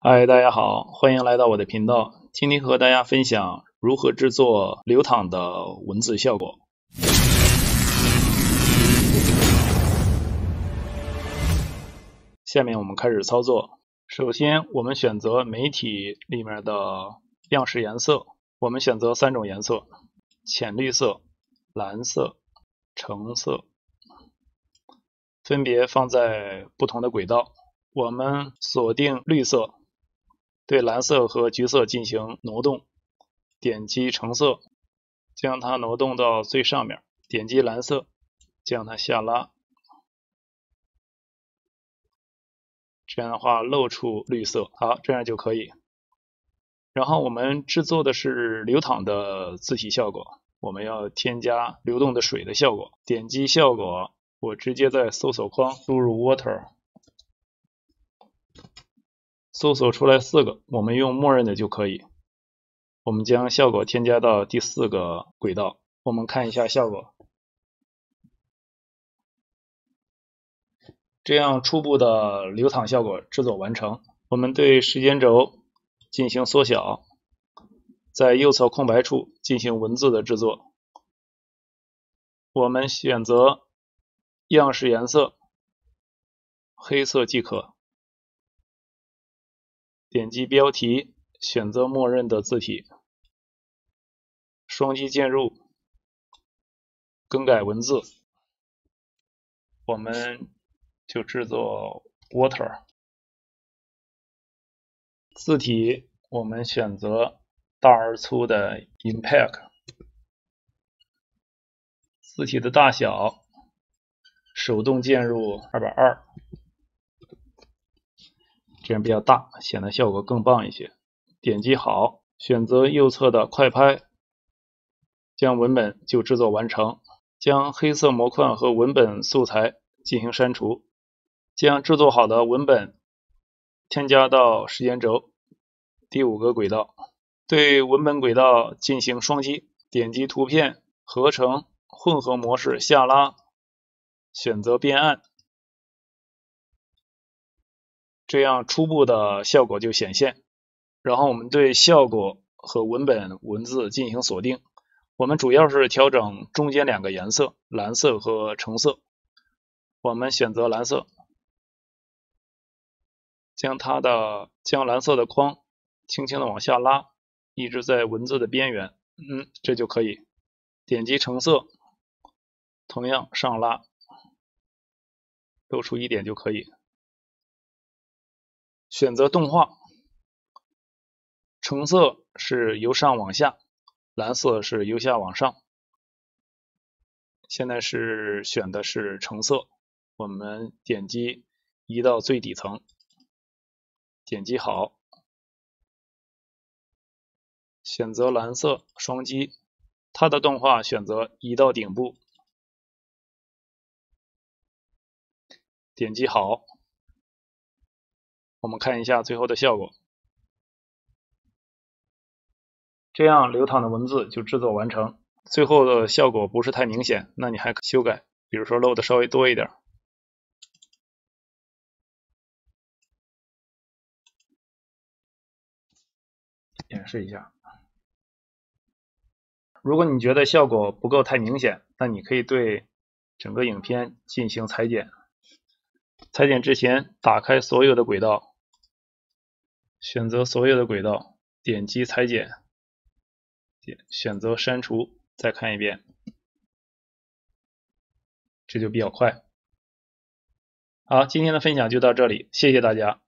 嗨，大家好，欢迎来到我的频道。今天和大家分享如何制作流淌的文字效果。下面我们开始操作。首先，我们选择媒体里面的样式颜色，我们选择3种颜色：浅绿色、蓝色、橙色，分别放在不同的轨道。我们锁定绿色，对蓝色和橘色进行挪动，点击橙色，将它挪动到最上面，点击蓝色，将它下拉，这样的话露出绿色。好，这样就可以。然后我们制作的是流淌的字体效果，我们要添加流动的水的效果。点击效果，我直接在搜索框输入 water， 搜索出来4个，我们用默认的就可以。我们将效果添加到第4个轨道，我们看一下效果。这样初步的流淌效果制作完成。我们对时间轴进行缩小，在右侧空白处进行文字的制作。我们选择样式颜色，黑色即可。点击标题，选择默认的字体，双击键入，更改文字。我们就制作 water。字体我们选择大而粗的 impact。字体的大小手动键入220，这样比较大，显得效果更棒一些。点击好，选择右侧的快拍，将文本就制作完成。将黑色模块和文本素材进行删除，将制作好的文本添加到时间轴第5个轨道，对文本轨道进行双击，点击图片合成混合模式下拉，选择变暗，这样初步的效果就显现。然后我们对效果和文本文字进行锁定，我们主要是调整中间2个颜色，蓝色和橙色。我们选择蓝色，将蓝色的框轻轻的往下拉，一直在文字的边缘，这就可以。点击橙色，同样上拉，露出1点就可以。选择动画，橙色是由上往下，蓝色是由下往上。现在选的是橙色，我们点击移到最底层，点击好，选择蓝色，双击，它的动画选择移到顶部，点击好，我们看一下最后的效果。这样流淌的文字就制作完成。最后的效果不是太明显，那你还可以修改，比如说漏的稍微多一点。演示一下。如果你觉得效果不够太明显，那你可以对整个影片进行裁剪。裁剪之前，打开所有的轨道，选择所有的轨道，点击裁剪，选择删除，再看一遍，这就比较快。好，今天的分享就到这里，谢谢大家。